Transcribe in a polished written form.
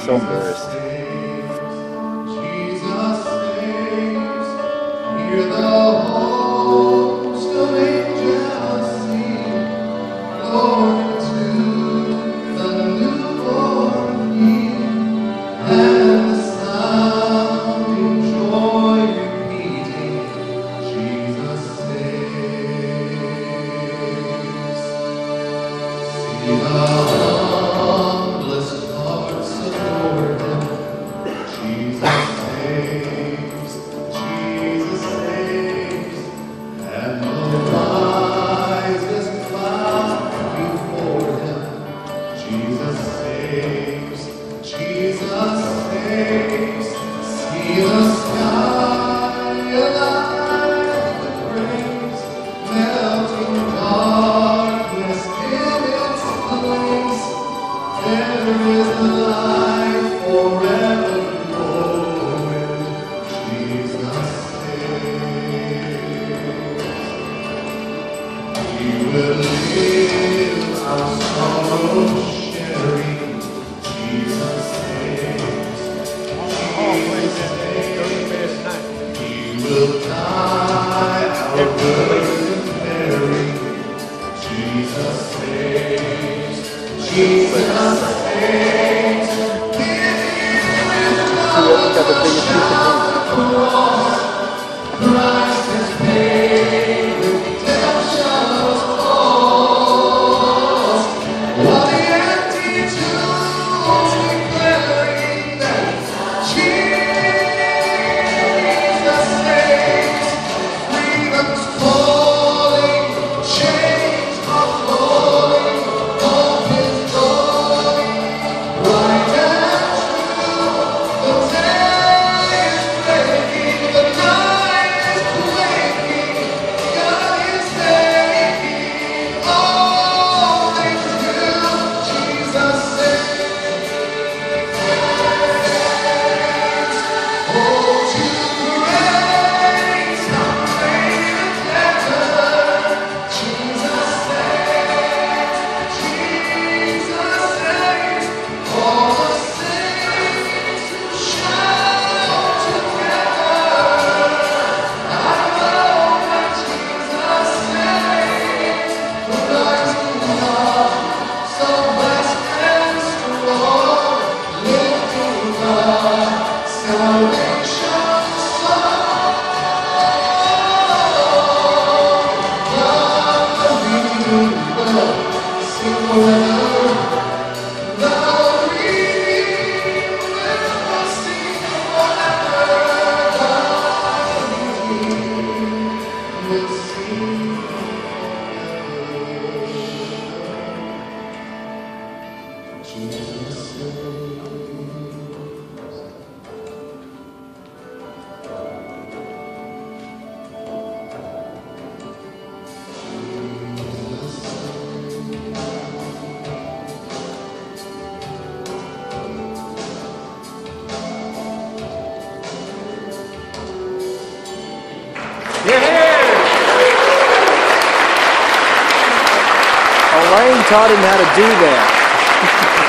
so embarrassed. Jesus saves, hear the host of angels sing, glory to the newborn King, and the sound in joy repeating, Jesus saves. See the humblest hearts adore him. Jesus saves, and the wisest bow before him. Jesus saves, see the sky alive with praise, melting darkness in its place. There is life forever growing. Jesus saves. He will live our sorrow sharing. Jesus saves. He will die our burden bearing. Jesus saves. Jesus saves. Got the biggest piece of Christ has paid redemption's cost. While the empty tombs declaring that Jesus saves, freedom's calling, chains are falling, hope is dawning, bright and true. The day is breaking, the night is waking, God is making all things new. Jesus saves. Oh, to praise the great debtor. Jesus saves. All the saints who shout together. I know that Jesus saves. The rising up, so blessed and strong, lifting up salvation's song. The redeemed will sing forever. The redeemed will sing forever. The redeemed will sing forever. Jesus saves. Elaine taught him how to do that.